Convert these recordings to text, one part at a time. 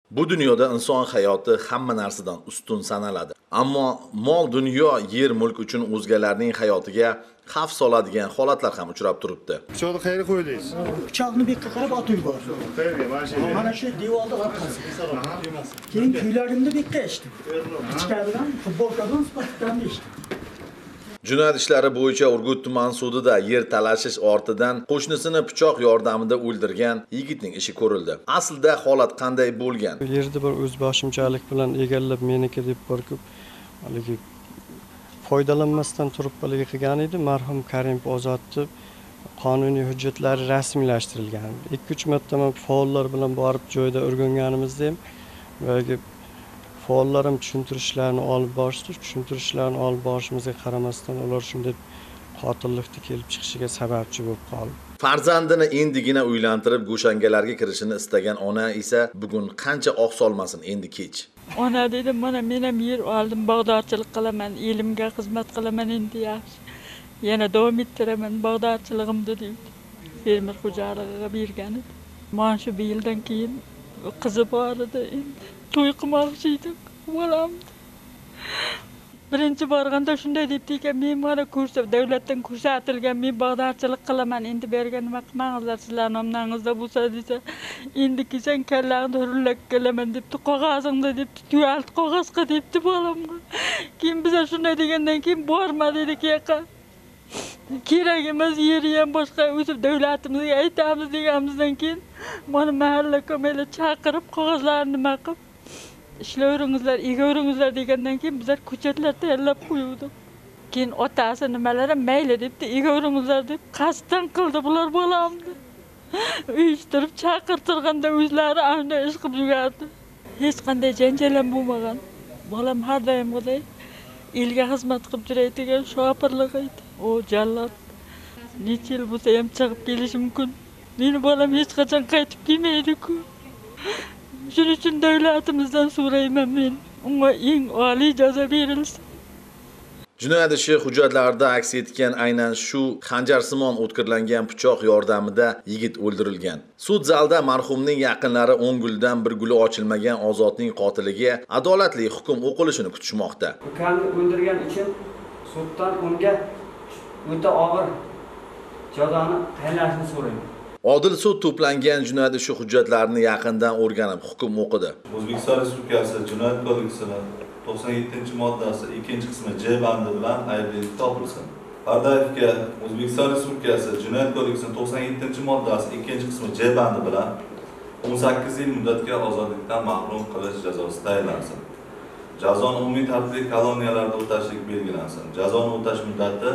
Bu dunyoda inson hayoti hamma narsadan ustun sanaladi. Ammo mol dunyo, yer mulk uchun o'zgalarning hayotiga xavf soladigan holatlar ham uchrab turibdi. Pichoqni qayerga qo'ydingiz? Pichoqni bekka qarab otib yubordi. Qayerga? Mana shu devorda orqasi. Keyin kuylarimni bekka eshitdim. Ichkaridan futbolkadan sifatdan eshitdim. Jinoyat ishlari bo'yicha Urgut tuman sudida yer talashish ortidan qo'shnisini pichoq yordamida o'ldirgan yigitning ishi ko'rildi. Aslida holat qanday bo'lgan? Yerda bir o'zboshimchalik bilan egallab meniki deb qo'rqib, haligi foydalanmasdan turib haligi qilgan edi. Marhum Karimov Ozodni qonuniy hujjatlari rasmiylashtirilgan. 2-3 marta men faollar bilan borib joyda o'rganganimizda ham faollarim tushuntirishlarni olib borishimizga qaramasdan ular shunday qotillikni kelib chiqishiga sababchi bo'lib qoldi. Farzandini endigina uylantirib go'shangalarga kirishini istagan ona esa bugun qancha oq solmasin endi kech. Ona dedi, mana men ham yer oldim, bog'dorchilik qilaman, elimga xizmat qilaman endi yaxshi. Yana davom ettiraman bog'dorchiligimni dedi. Fermer xo'jaligiga bergan edi. Mana shu yildan keyin qizi bor edi. To'y qilmoqchi edim, bolam. Birinchi borganda shunday debdiki, men mana davlatdan ko'rsatilgan, men bog'dorchilik qilaman, endi bergan nima qilmangizlar, sizlar nomingizda bo'lsa desa, endi kelsan kallangni hurlab kelaman debdi, qog'ozingda debdi, tuyalt qog'ozga debdi bolamga. Keyin biz shunday degandan keyin borma dedik yoqqa. Kerak emas, yeri ham boshqa o'zib davlatimizga aytamiz deganimizdan keyin mana mahalla ko'maylar chaqirib qog'ozlarni nima qilib ishlayveringizlar, egaveringizlar degandan keyin bizlar ko'chatlar tayyorlab qo'yuvdik. Keyin otasi nimalari mayli debdi, egaveringizlar deb qasddan qildi bular bolamni. Uyushtirib chaqirtirganda o'zlari ana ish qilib yurardi. Hech qanday janjal ham bo'lmagan. Bolam har doimgidek elga xizmat qilib yuradigan shopirlik edi. O jallod. Necha yil bo'lsa ham chiqib kelishi mumkin. Meni bolam hech qachon qaytib kelmaydi-ku. Shuning uchun davlatimizdan so'rayman men, unga eng oliy jazo berilsin. Jinoyat ishi hujjatlarida aks etgan aynan shu xanjarsimon o'tkirlangan pichoq yordamida yigit o'ldirilgan. Sud zalida marhumning yaqinlari 10 guldan bir guli ochilmagan Ozodning qotiliga adolatli hukm o'qilishini kutishmoqda. Ukamni o'ldirgan uchun suddan unga o'ta og'ir jazoni tayinlashni so'rayman. Odil sud to'plangan jinoyat ishi hujjatlarini yaqindan o'rganib hukm o'qidi. O'zbekiston Respublikasi Jinoyat kodeksining 97-moddasi 2-qismi J bandi bilan aybdorlik topilsin. Pardayevga O'zbekiston Respublikasi Jinoyat kodeksining 97-moddasi 2-qismi J bandi bilan 18 yil muddatga ozodlikdan mahrum qilish jazosi tayinlansin. Jazoni umumiy tartibli koloniyalarda o'tashlik belgilansin. Jazoni o'tash muddati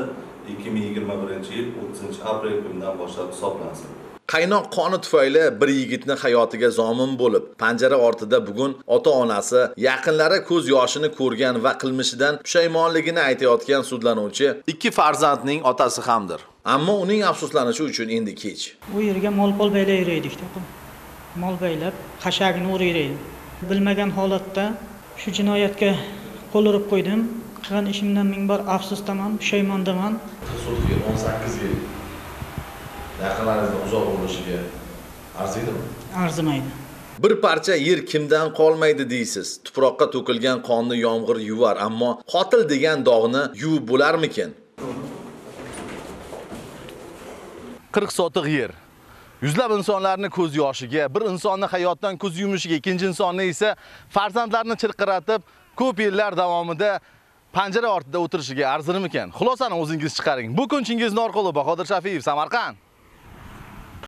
2021-yil 30-aprel kunidan boshlab hisoblansin. Qaynoq qoni tufayli bir yigitni hayotiga zomin bo'lib, panjara ortida bugun ota-onasi, yaqinlari ko'z yoshini ko'rgan va qilmishidan pushaymonligini aytayotgan sudlanuvchi ikki farzandning otasi hamdir. Ammo uning afsuslanishi uchun endi kech. U yerga mol-pol baylab yuraydik. Mol baylab, qashagini o'raydik. Bilmagan holatda shu jinoyatga qo'l urib qo'ydim. Qilgan ishimdan ming bor afsusdaman, pushaymondaman. Sudga 18 yil yaqinlaringizdan uzoq bo'lishiga arziydimi? Arzimaydi. Bir parcha yer kimdan qolmaydi deysiz. Tuproqqa to'kilgan qonni yomg'ir yuvar, ammo qotil degan dog'ni yuvib bo'larmikin? 40 sotiq yer. Yuzlab insonlarni ko'z yoshiga, bir insonni hayotdan ko'z yumishiga, ikkinchi insonni esa farzandlarini chirqiratib, ko'p yillar davomida panjara ortida o'tirishiga arzirmikan? Xulosani o'zingiz chiqaring. Bu kunchingizni orqali Bahodir Shafiyev, Samarqand.